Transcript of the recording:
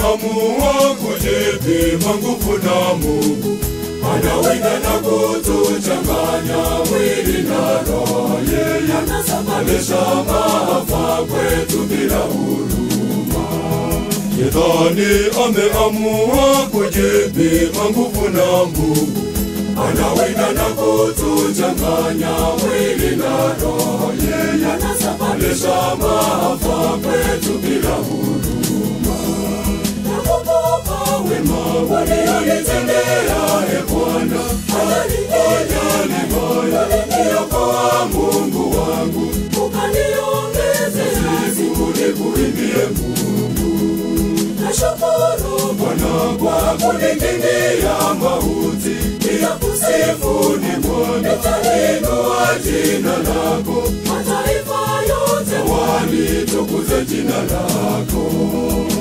ameamua kujipima nguvu na Mungu. Anawinda na kutuchanganya mwili na roho. Yeye anasababisha maafa kwetu bila huruma. Shetani ameamua kujipima nguvu na Mungu. Anawinda na kutuchanganya mwili na roho. Yeye anasababisha maafa kwetu bila huruma. Nakumbuka wema ulionitendea, Bwana. Ajali moyo uliniokoa, Mungu wangu. Ukaniongezea siku nikuimbie Mungu. Nashukuru Bwana kwa kunikingia mauti. Nitakusifu ni Bwana, nitainua jina lako. Mataifa yote walitukuze jina lako.